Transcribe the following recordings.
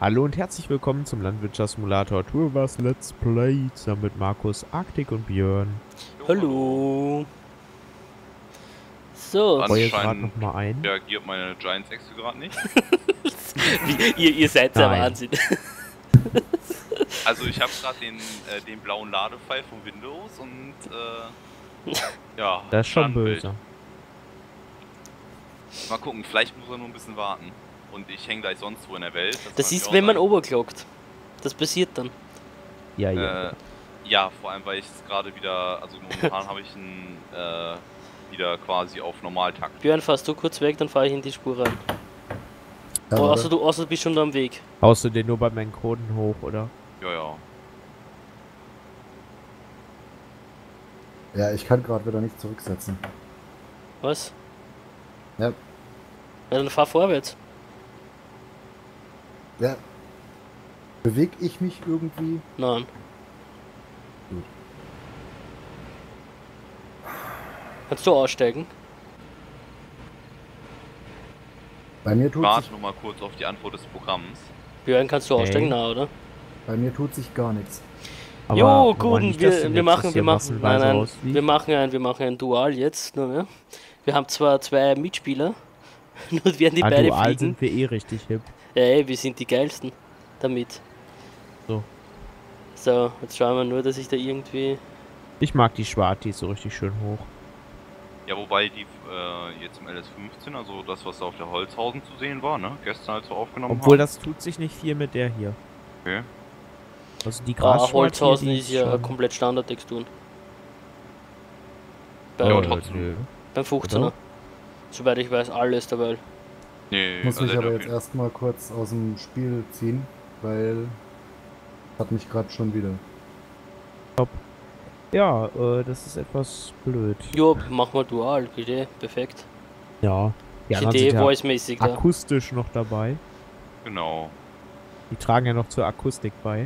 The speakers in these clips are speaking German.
Hallo und herzlich willkommen zum Landwirtschaftssimulator Tourwas Let's Play zusammen mit Markus, Arktik und Björn. Jo, hallo. Hallo. So. Freue gerade noch Anscheinend mal ein. reagiert meine Giants Exe gerade nicht. ihr seid der Nein. Wahnsinn. Also ich habe gerade den blauen Ladepfeil von Windows und ja. Das ist schon Standbild. böse. Mal gucken, vielleicht muss er nur ein bisschen warten. Und ich hänge gleich sonst wo in der Welt. Das ist, wenn man overclockt. Das passiert dann. Ja, ja. Ja, vor allem weil ich es gerade wieder, also momentan habe ich ihn wieder quasi auf Normaltakt. Björn, fahrst du kurz weg, dann fahre ich in die Spur rein. Ja, Oh, außer du bist schon da am Weg. Haust du den nur bei meinen Kronen hoch, oder? Ja, ja. ja, ich kann gerade wieder nicht zurücksetzen. Was? Ja, Ja, dann fahr vorwärts. ja. Beweg ich mich irgendwie? Nein. Gut. Kannst du aussteigen? Bei mir tut Warte sich, noch mal kurz auf die Antwort des Programms. Björn, kannst du Okay. aussteigen? Na, oder? bei mir tut sich gar nichts. Aber Jo, woran gut, liegt das wir denn jetzt, machen, dass wir hier machen, massenweise nein, rausfliegt? wir machen ein Dual jetzt, ne? Wir haben zwar zwei Mitspieler, nur werden die beide Dual fliegen. sind wir eh richtig hip. Ja, ey, wir sind die geilsten damit. So. So, jetzt schauen wir nur, dass ich da irgendwie... Ich mag die Schwarz, die ist so richtig schön hoch. Ja, wobei die jetzt im LS15, also das, was da auf der Holzhausen zu sehen war, ne? Gestern als wir aufgenommen Obwohl haben. das tut sich nicht viel mit der hier. Okay. Also die Ah, Grasschwarz Holzhausen hier, die ist ja schon- komplett Standardtexturen. Ja, aber Äh, trotzdem. nö. Beim 15er. Oder? Soweit ich weiß, alles dabei. Nee, Muss mich also aber der- jetzt erstmal kurz aus dem Spiel ziehen, weil hat mich gerade schon wieder. Ja, das ist etwas blöd. Jo, mach mal Dual, Idee, perfekt. Ja. Die anderen Idee, sind ja voice-mäßig da. akustisch noch dabei. Genau. Die tragen ja noch zur Akustik bei.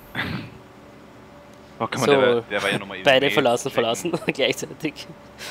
Oh, kann So, man, der war ja nochmal Beide verlassen, gleichzeitig.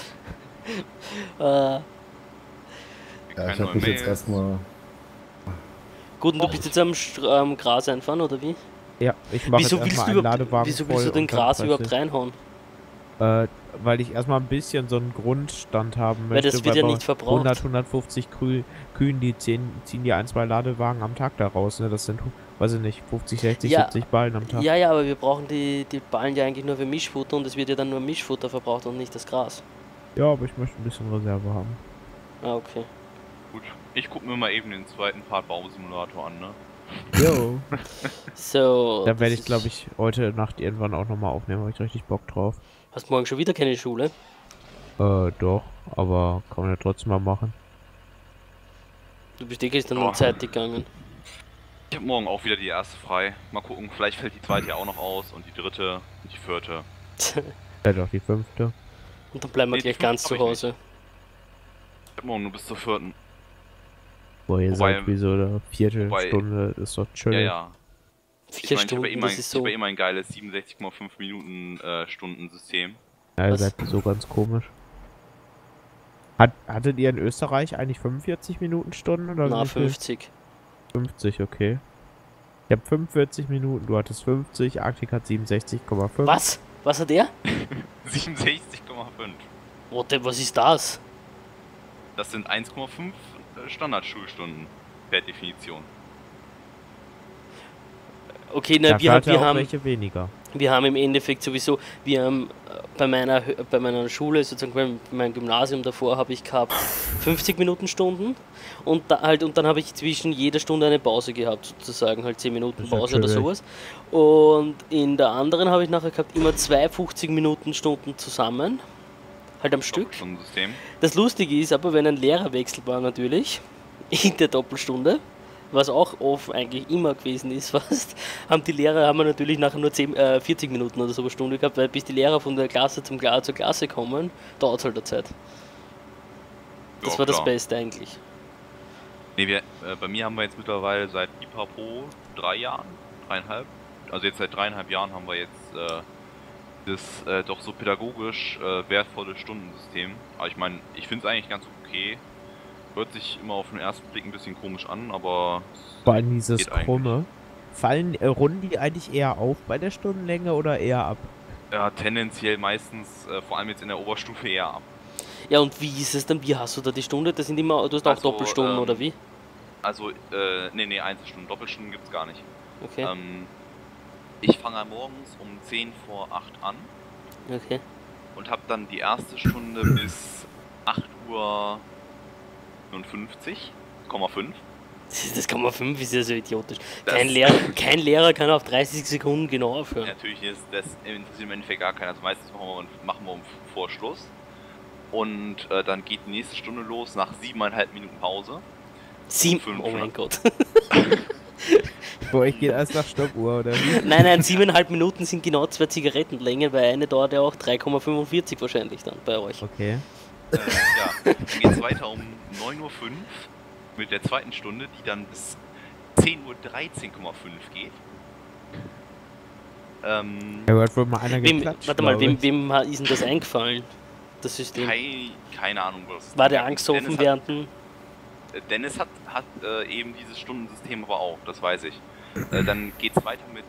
Ja, ich habe mich jetzt erstmal. Gut, und du bist jetzt am Gras einfahren, oder wie? Ja, ich mache jetzt Wieso willst erstmal du einen überhaupt, Ladewagen wieso voll willst du den und dann Gras weiß überhaupt ich- reinhauen? Weil ich erstmal ein bisschen so einen Grundstand haben Weil möchte. das wird ja bei nicht verbraucht. 150 Kühen, die ziehen die ein, zwei Ladewagen am Tag da raus. Ne? Das sind, weiß ich nicht, 50, 60, Ja. 70 Ballen am Tag. Ja, ja, aber wir brauchen die Ballen ja eigentlich nur für Mischfutter und es wird ja dann nur Mischfutter verbraucht und nicht das Gras. Ja, aber ich möchte ein bisschen Reserve haben. Ah, okay. Gut, ich guck mir mal eben den zweiten Part Bausimulator an, ne? Jo. So. Da werde das ich, glaube ist- ich, heute Nacht irgendwann auch nochmal aufnehmen. Habe ich richtig Bock drauf. Hast morgen schon wieder keine Schule? Doch, aber kann man ja trotzdem mal machen. Du bist eh gestern Oh. um Zeit gegangen. Ich habe morgen auch wieder die erste frei. Mal gucken, vielleicht fällt die zweite ja auch noch aus und die dritte und die vierte. Vielleicht auch die 5. Und dann bleiben wir Nee, gleich die ganz hab zu ich Hause. Ich hab morgen nur bis zur vierten. Wo ihr Wobei- seid, wie so eine wobei- Viertelstunde ist doch chill. Ja, ja. 4 Ich meine, ich Stunden, habe das ist so. immer ein geiles 67,5 Minuten Stundensystem. Ja, ihr Was? seid so ganz komisch. Hattet ihr in Österreich eigentlich 45 Minuten Stunden oder Na, wie viel? 50. 50, okay. Ich habe 45 Minuten, du hattest 50, Arktik hat 67,5. Was? Was hat er? 67,5. Was ist das? Das sind 1,5 Standardschulstunden per Definition. Okay, na, Dafür hat er wir auch haben welche weniger. Wir haben im Endeffekt sowieso, wir haben bei meiner Schule, sozusagen bei meinem Gymnasium davor, habe ich gehabt 50 Minuten Stunden und, und dann habe ich zwischen jeder Stunde eine Pause gehabt, sozusagen halt 10 Minuten Das ist ja Pause oder chillig. sowas. Und in der anderen habe ich nachher gehabt immer 2 50 Minuten Stunden zusammen, halt am Stück. Doppelstundensystem. Das Lustige ist aber, wenn ein Lehrerwechsel war natürlich, in der Doppelstunde, was auch oft eigentlich immer gewesen ist fast, haben wir natürlich nachher nur 40 Minuten oder so eine Stunde gehabt, weil bis die Lehrer von der Klasse zur Klasse kommen, dauert es halt eine Zeit. Das Ja, war das klar. Beste eigentlich. Nee, bei mir haben wir jetzt mittlerweile seit Pipapo 3 Jahren, 3,5. Also jetzt seit 3,5 Jahren haben wir jetzt das doch so pädagogisch wertvolle Stundensystem. Aber ich meine, ich finde es eigentlich ganz okay. Hört sich immer auf den ersten Blick ein bisschen komisch an, aber Vor allem dieses geht eigentlich. Krumme. Runden die eigentlich eher auf bei der Stundenlänge oder eher ab? Ja, tendenziell meistens, vor allem jetzt in der Oberstufe eher ab. Ja, und wie ist es dann? Wie hast du da die Stunde? Das sind immer, du hast auch Also, Doppelstunden, oder wie? Also, nee, Einzelstunden. Doppelstunden gibt's gar nicht. Okay, Ich fange morgens um 10 vor 8 an okay. und habe dann die erste Stunde bis 8:59,5. Das kann man 5, ist ja so idiotisch. Das- Kein Lehrer kann auf 30 Sekunden genau aufhören. Natürlich ist das interessiert im Endeffekt gar keiner. Also meistens machen wir um vor Schluss. Und dann geht die nächste Stunde los nach 7,5 Minuten Pause. 7, fünf, oh ne? mein Gott. Bei euch geht alles nach Stoppuhr, oder wie? Nein, 7,5 Minuten sind genau 2 Zigarettenlänge, weil eine dauert ja auch 3,45 wahrscheinlich dann bei euch. Okay. Ja, dann geht's weiter um 9:05 Uhr mit der zweiten Stunde, die dann bis 10:13,5 geht. Da hat wohl mal einer geklatscht. Warte mal, glaub ich. wem ist denn das eingefallen? Das System. Keine Ahnung, was. War der angesoffen während dem... Dennis hat eben dieses Stundensystem aber auch, das weiß ich. Dann geht's weiter mit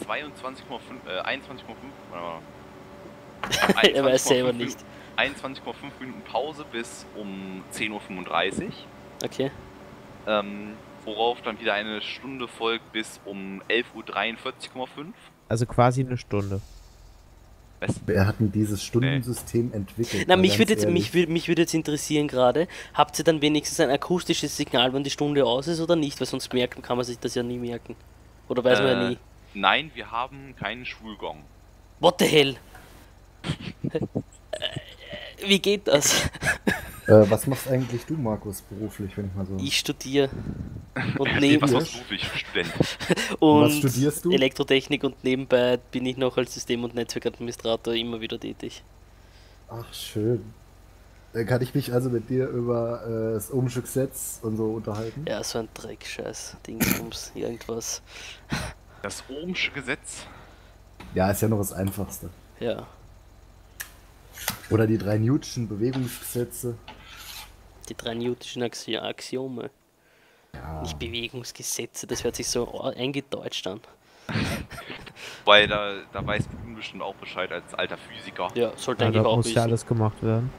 21,5 Er weiß selber nicht. 21,5 Minuten Pause bis um 10:35 Uhr. Okay. Worauf dann wieder eine Stunde folgt bis um 11:43,5 Uhr. Also quasi eine Stunde. Wer hat denn dieses Stundensystem entwickelt? Na, Mal mich ganz würde jetzt, ehrlich. jetzt interessieren gerade, habt ihr dann wenigstens ein akustisches Signal, wenn die Stunde aus ist oder nicht? Weil sonst kann man sich das ja nie merken. Oder weiß man ja nie. Nein, wir haben keinen Schwulgong. What the hell? Wie geht das? Was machst eigentlich du, Markus, beruflich, wenn ich mal so... Ich studiere. Und Was neben machst du für Student? und Was studierst du? Elektrotechnik und nebenbei bin ich noch als System- und Netzwerkadministrator immer wieder tätig. Ach, schön. Dann kann ich mich also mit dir über das Ohmsche Gesetz und so unterhalten? Ja, so ein Dreckscheiß, Dingsbums, irgendwas. Das Ohmsche Gesetz? Ja, ist ja noch das Einfachste. Ja. Oder die 3 Newtonschen Bewegungsgesetze. Die 3 Newtonschen Axiome. Ja. Nicht Bewegungsgesetze, das hört sich so eingedeutscht an. Weil da weißt du bestimmt auch Bescheid als alter Physiker. Ja, sollte Ja, eigentlich da auch muss ja wissen. alles gemacht werden.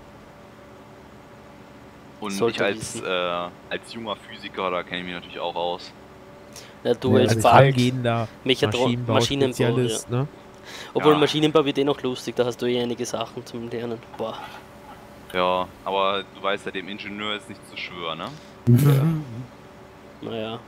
Und Sollte ich wissen. als junger Physiker, da kenne ich mich natürlich auch aus. Ja, du Ja, als also Bald. angehender Maschinenbau, Maschinenbau, ne? Obwohl Ja. Maschinenbau wird eh noch lustig, da hast du eh einige Sachen zum Lernen. Boah. Ja, aber du weißt ja, dem Ingenieur ist nicht zu schwören, ne? Naja.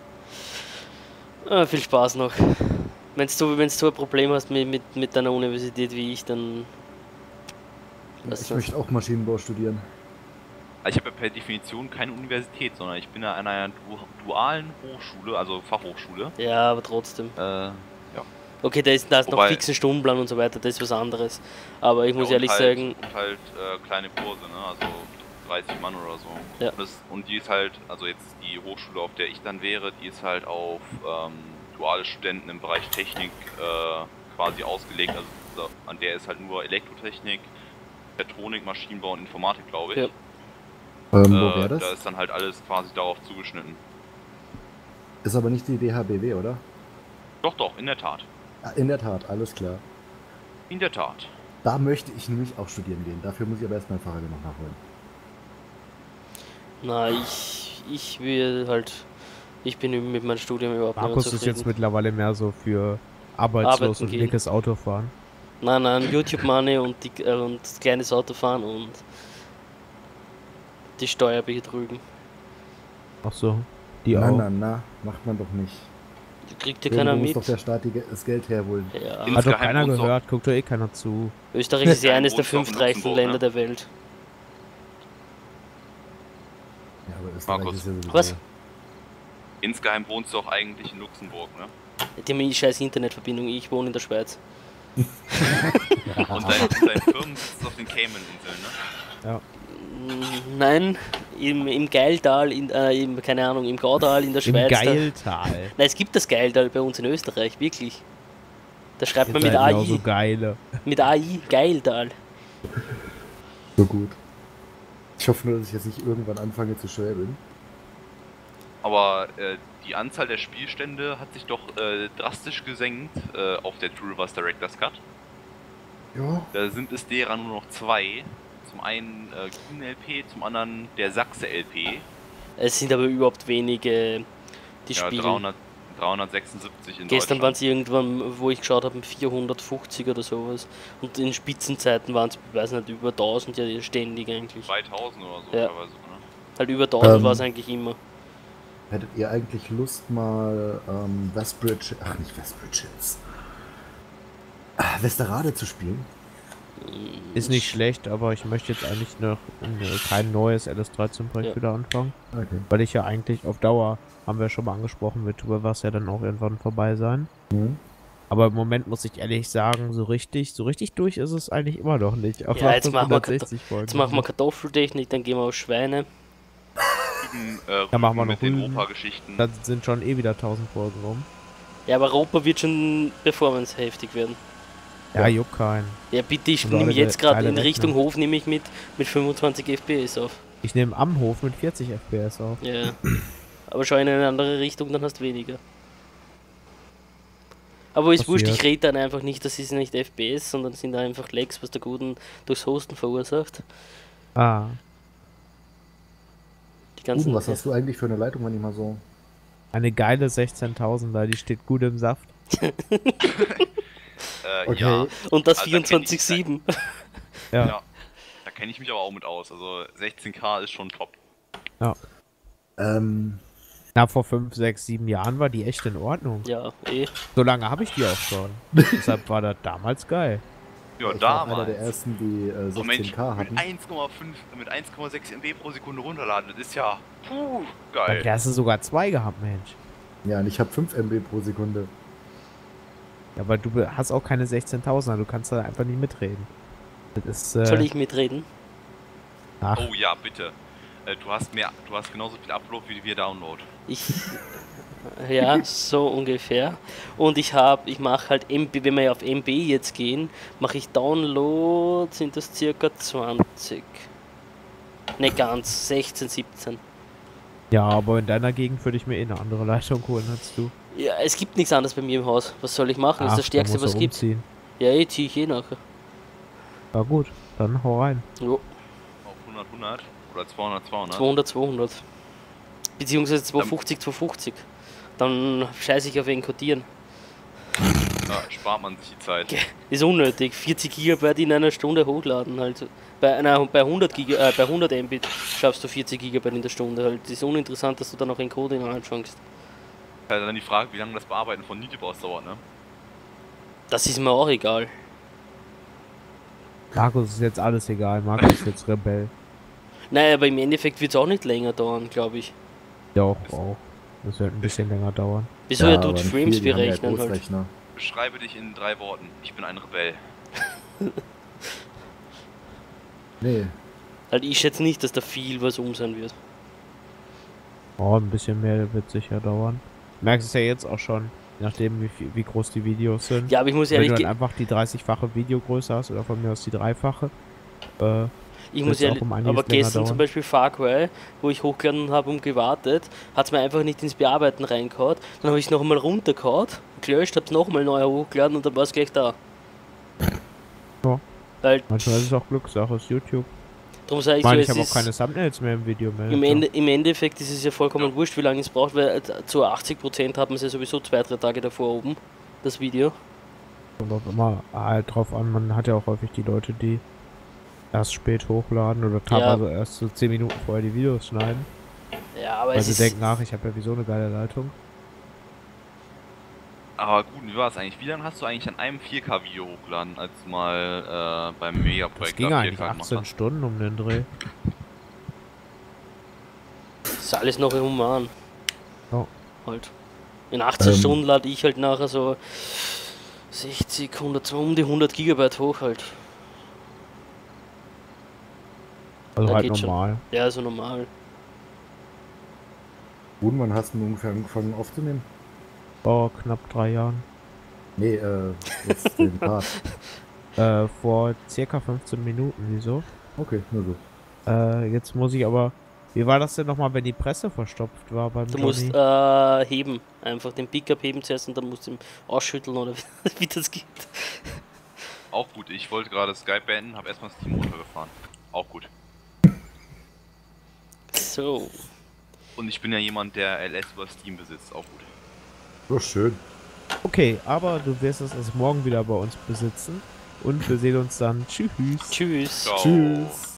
Viel Spaß noch. Wenn du ein Problem hast mit deiner Universität wie ich, dann... Ich möchte auch Maschinenbau studieren. Also ich habe ja per Definition keine Universität, sondern ich bin ja an einer dualen Hochschule, also Fachhochschule. Ja, aber trotzdem. Ja. Okay, da ist noch Wobei- fixen Stundenplan und so weiter, das ist was anderes. Aber ich muss Ja, und ehrlich halt, sagen, Und halt kleine Kurse, ne? Also 30 Mann oder so. Ja. Und die ist halt, also jetzt die Hochschule, auf der ich dann wäre, die ist halt auf duale Studenten im Bereich Technik quasi ausgelegt. Also an der ist halt nur Elektrotechnik, Mechatronik, Maschinenbau und Informatik, glaube ich. Ja. Wo wäre das? Da ist dann halt alles quasi darauf zugeschnitten. Ist aber nicht die DHBW, oder? Doch, in der Tat. Ah, in der Tat, alles klar. In der Tat. Da möchte ich nämlich auch studieren gehen. Dafür muss ich aber erst mein Fahrrad noch nachholen. na, ich will halt, ich bin mit meinem Studium überhaupt Markus nicht ist mehr jetzt zufrieden. mittlerweile mehr so für arbeitslos Arbeiten und gehen. dickes Autofahren. Nein, YouTube Money und kleines Autofahren und die Steuer betrügen. Ach so, die Na, auch. na, macht man doch nicht. Kriegt ja Irgendwo keiner muss mit. doch der Staat das Geld herholen. Ja. Hat doch Insgeheim keiner wohnst du- gehört, guckt doch eh keiner zu. Österreich ist ja Kein eines der Wohnort in 5 reichsten Luxemburg, Länder ne? der Welt. Ja, aber Österreich Markus. ist ja sowieso... Was? Insgeheim wohnst du auch eigentlich in Luxemburg, ne? Die haben eine scheiß Internetverbindung, ich wohne in der Schweiz. Und dein Firmensitz ist auf den Cayman-Inseln, ne? Nein, im Geiltal, keine Ahnung, im Gaudal in der Im Schweiz. Geiltal. Nein, es gibt das Geiltal bei uns in Österreich, wirklich. Da schreibt man Ihr mit seid ja auch AI. so geile. Mit AI, Geiltal. So gut. Ich hoffe nur, dass ich jetzt nicht irgendwann anfange zu schwäbeln. Aber die Anzahl der Spielstände hat sich doch drastisch gesenkt auf der True Reverse Director's Cut. Ja. Da sind es derer nur noch 2. Zum einen Grün LP, zum anderen der Sachse LP. Es sind aber überhaupt wenige, die Ja, spielen. 376 in Gestern waren Deutschland. sie irgendwann, wo ich geschaut habe, 450 oder sowas. Und in Spitzenzeiten waren es, ich weiß nicht, über 1000 ja ständig eigentlich. 2000 oder so Ja. teilweise. Ne? Halt über 1000 war es Ähm. eigentlich immer. Hättet ihr eigentlich Lust mal Westbridge, ach nicht Westbridge Hills, Westerrade zu spielen? Ist nicht schlecht, aber ich möchte jetzt eigentlich noch kein neues LS13-Projekt Ja. wieder anfangen. Okay. Weil ich ja eigentlich auf Dauer, haben wir schon mal angesprochen, wird was ja dann auch irgendwann vorbei sein. Mhm. Aber im Moment muss ich ehrlich sagen, so richtig durch ist es eigentlich immer noch nicht. Auf Ja, jetzt machen wir 560 Folgen. Jetzt machen wir Kartoffeltechnik, dann gehen wir auf Schweine. Da machen wir mit noch den Rüben. Opa-Geschichten. Dann sind schon wieder 1000 Folgen rum. Ja, aber Europa wird schon Performance heftig werden. Ja, juckt keinen. Ja, bitte, ich Und nehme alle jetzt gerade geile in Richtung Rechner. Hof, nehme ich mit 25 FPS auf. Ich nehme am Hof mit 40 FPS auf. Ja. Aber schau in eine andere Richtung, dann hast du weniger. Aber ist wurscht, ich Passiert. rede dann einfach nicht, das ist nicht FPS, sondern es sind einfach Lags, was der Guten durchs Hosten verursacht. Ah, Die ganzen. Was hast du eigentlich für eine Leitung, wenn ich mal so... eine geile 16.000er, die steht gut im Saft. Okay. Ja, Und das Also, da kenn ich- 24/7. Ja. ja. Da kenne ich mich aber auch mit aus. Also 16K ist schon top. Na, vor 5, 6, 7 Jahren war die echt in Ordnung. Ja, eh. So lange habe ich die auch schon. Deshalb war das damals geil. Ja, ich war auch einer damals. der ersten, die Oh Mensch, 16K mit hatten. 1,5, mit 1,6 MB pro Sekunde runterladen, das ist ja Da geil. hast du sogar 2 gehabt, Mensch. Ja, und ich habe 5 MB pro Sekunde. Ja, aber du hast auch keine 16.000er, du kannst da einfach nicht mitreden. Das ist, Soll ich mitreden? ach, Oh ja, bitte. Du hast genauso viel Upload wie wir Download. Ja, so ungefähr. Und ich mache halt MB, wenn wir auf MB jetzt gehen, mache ich Download, sind das circa 20. Ne, ganz, 16, 17. ja, aber in deiner Gegend würde ich mir eh eine andere Leitung holen als du. Ja, es gibt nichts anderes bei mir im Haus. Was soll ich machen? Das ist das Ach, Stärkste, da musst was du es gibt. umziehen. Ja, zieh ich nachher. Ja gut, dann hau rein. Jo, Auf 100, 100 oder 200, 200. 200, 200. Beziehungsweise 250, 250. Dann scheiße ich auf Encodieren. Ja, spart man sich die Zeit. Ist unnötig. 40 GB in einer Stunde hochladen halt. Bei 100 Mbit schaffst du 40 GB in der Stunde halt. Das ist uninteressant, dass du dann noch Encoding anfängst. Also dann die Frage, wie lange das Bearbeiten von Nitibos dauert, ne? Das ist mir auch egal. Markus ist jetzt alles egal, Markus ist jetzt Rebell. Naja, aber im Endeffekt wird es auch nicht länger dauern, glaube ich. Ja, auch. Das wird ein bisschen länger dauern. Wieso er aber tut nicht Frames viel, die haben ja berechnen halt. Großrechner. Beschreibe dich in 3 Worten. Ich bin ein Rebell. Nee, Halt, ich schätze nicht, dass da viel was um sein wird. Oh, ein bisschen mehr wird sicher dauern. Du merkst es ja jetzt auch schon, je nachdem wie groß die Videos sind. Ja, aber ich muss Wenn du ehrlich, dann einfach die 30-fache Videogröße hast oder von mir aus die 3-fache. ich muss wird's auch ehrlich, um einiges aber länger gestern dauern. zum Beispiel Far Cry, wo ich hochgeladen habe und gewartet, hat es mir einfach nicht ins Bearbeiten reingehauen. Dann habe ich es noch einmal runtergehauen, gelöscht, habe es nochmal neu hochgeladen und dann war es gleich da. Ja. Weil, Manchmal ist es auch Glückssache, ist YouTube. darum sage Ich ich so, meine, ich es habe auch ist, keine Thumbnails mehr im Video mehr. im Endeffekt ist es ja vollkommen wurscht, wie lange es braucht, weil zu 80% hat man es ja sowieso 2-3 Tage davor oben, das Video. Kommt auch immer halt drauf an, man hat ja auch häufig die Leute, die erst spät hochladen oder teilweise erst so 10 Minuten vorher die Videos schneiden. Ja, aber Weil es sie ist, denken, ach, ich habe ja wieso eine geile Leitung. Aber gut, wie war es eigentlich? Wie lange hast du eigentlich an einem 4K-Video hochgeladen, als du mal beim Megaprojekt Das ging da eigentlich 4K gemacht 18 hast? Stunden um den Dreh. ist alles noch human. Ja. Halt. In 18 Stunden lade ich halt nachher so 60, 100, so um die 100 Gigabyte hoch halt. Also Ja, halt geht schon. normal. Ja, so normal. und wann hast du ungefähr angefangen aufzunehmen? Vor knapp 3 Jahren. Nee, jetzt den Part. Vor circa 15 Minuten, wieso? Okay, nur so. Jetzt muss ich aber... Wie war das denn nochmal, wenn die Presse verstopft war beim Du Johnny? musst heben. Einfach den Pickup heben zuerst und dann musst du ihn ausschütteln oder wie das geht. Auch gut, ich wollte gerade Skype beenden, habe erstmal Steam runtergefahren. Auch gut. So. Und ich bin ja jemand, der LS über Steam besitzt. Auch gut. So schön. Okay, aber du wirst es erst morgen wieder bei uns besitzen. Und wir sehen uns dann. Tschüss. Tschüss. Ciao. Tschüss.